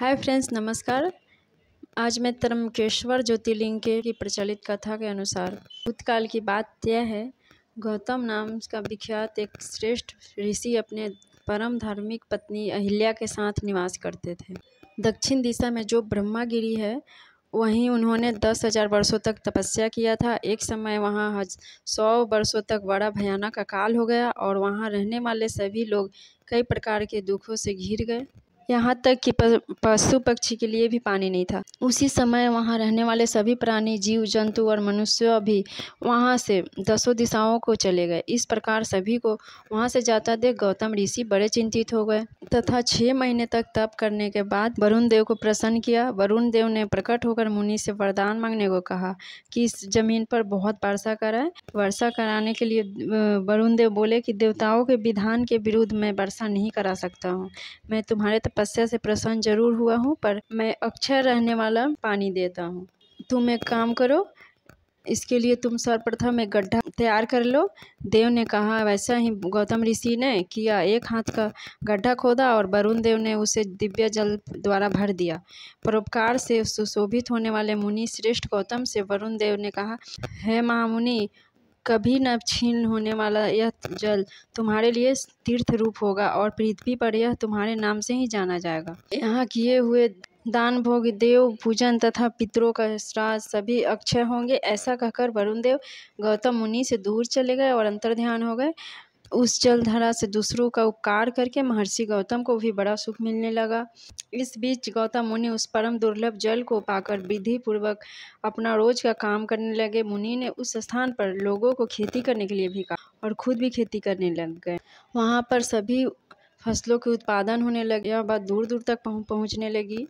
Hi friends, नमस्कार। आज मैं त्र्यंबकेश्वर ज्योतिर्लिंग की प्रचलित कथा के अनुसार भूतकाल की बात यह है। गौतम नाम का विख्यात एक श्रेष्ठ ऋषि अपने परम धार्मिक पत्नी अहिल्या के साथ निवास करते थे। दक्षिण दिशा में जो ब्रह्मागिरी है, वहीं उन्होंने 10,000 वर्षों तक तपस्या किया था। एक समय वहाँ 100 वर्षों तक बड़ा भयानक अकाल हो गया और वहाँ रहने वाले सभी लोग कई प्रकार के दुखों से घिर गए। यहाँ तक कि पशु पक्षी के लिए भी पानी नहीं था। उसी समय वहाँ रहने वाले सभी प्राणी, जीव जंतु और मनुष्य भी वहाँ से 10 दिशाओं को चले गए। इस प्रकार सभी को वहाँ से जाता देख गौतम ऋषि बड़े चिंतित हो गए तथा 6 महीने तक तप करने के बाद वरुण देव को प्रसन्न किया। वरुण देव ने प्रकट होकर मुनि से वरदान मांगने को कहा कि इस जमीन पर बहुत वर्षा कराएं। वर्षा कराने के लिए वरुण देव बोले कि देवताओं के विधान के विरुद्ध मैं वर्षा नहीं करा सकता हूँ। मैं तुम्हारे तपस्या से प्रसन्न जरूर हुआ हूँ, पर मैं अक्षय रहने वाला पानी देता हूँ। तुम एक काम करो, इसके लिए तुम सर्वप्रथम एक गड्ढा तैयार कर लो। देव ने कहा। वैसा ही गौतम ऋषि ने किया। एक हाथ का गड्ढा खोदा और वरुण देव ने उसे दिव्य जल द्वारा भर दिया। परोपकार से सुशोभित होने वाले मुनि श्रेष्ठ गौतम से वरुण देव ने कहा, हे महामुनि, कभी न क्षीण होने वाला यह जल तुम्हारे लिए तीर्थ रूप होगा और पृथ्वी पर यह तुम्हारे नाम से ही जाना जाएगा। यहाँ किए हुए दान भोग, देव पूजन तथा पितरों का श्राद्ध सभी अक्षय होंगे। ऐसा कहकर वरुण देव गौतम मुनि से दूर चले गए और अंतर्ध्यान हो गए। उस जलधारा से दूसरों का उपकार करके महर्षि गौतम को भी बड़ा सुख मिलने लगा। इस बीच गौतम मुनि उस परम दुर्लभ जल को पाकर विधि पूर्वक अपना रोज का काम करने लगे। मुनि ने उस स्थान पर लोगों को खेती करने के लिए भी कहा और खुद भी खेती करने लग गए। वहाँ पर सभी फसलों के उत्पादन होने लगे। यह बात दूर दूर तक पहुँचने लगी।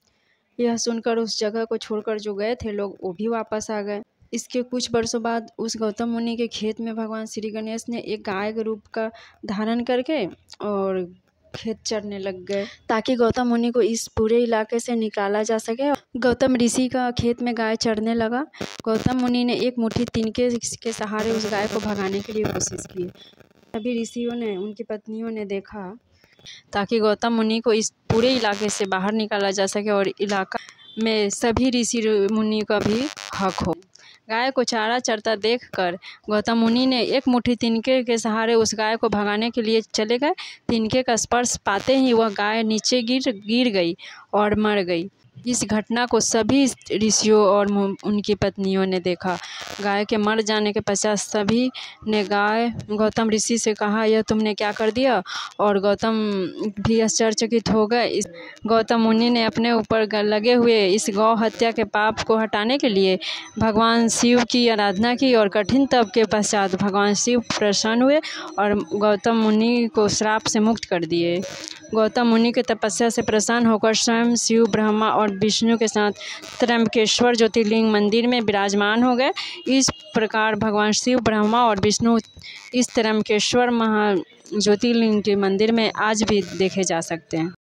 यह सुनकर उस जगह को छोड़कर जो गए थे लोग, वो भी वापस आ गए। इसके कुछ वर्षों बाद उस गौतम मुनि के खेत में भगवान श्री गणेश ने एक गाय के रूप का धारण करके और खेत चरने लग गए, ताकि गौतम मुनि को इस पूरे इलाके से निकाला जा सके। गौतम ऋषि का खेत में गाय चरने लगा। गौतम मुनि ने एक मुट्ठी तिनके के सहारे उस गाय को भगाने के लिए कोशिश की। सभी ऋषियों ने, उनकी पत्नियों ने देखा, ताकि गौतम मुनि को इस पूरे इलाके से बाहर निकाला जा सके और इलाका में सभी ऋषि मुनि का भी हक हो। गाय को चारा चरता देखकर गौतम मुनि ने एक मुट्ठी तिनके के सहारे उस गाय को भगाने के लिए चले गए। तिनके का स्पर्श पाते ही वह गाय नीचे गिर गई और मर गई। इस घटना को सभी ऋषियों और उनकी पत्नियों ने देखा। गाय के मर जाने के पश्चात सभी ने गौतम ऋषि से कहा, यह तुमने क्या कर दिया? और गौतम भी आश्चर्यचकित हो गए। गौतम मुनि ने अपने ऊपर लगे हुए इस गौ हत्या के पाप को हटाने के लिए भगवान शिव की आराधना की और कठिन तप के पश्चात भगवान शिव प्रसन्न हुए और गौतम मुनि को श्राप से मुक्त कर दिए। गौतम मुनि के तपस्या से प्रसन्न होकर स्वयं शिव, ब्रह्मा और विष्णु के साथ त्र्यंबकेश्वर ज्योतिर्लिंग मंदिर में विराजमान हो गए। इस प्रकार भगवान शिव, ब्रह्मा और विष्णु इस त्र्यंबकेश्वर ज्योतिर्लिंग के मंदिर में आज भी देखे जा सकते हैं।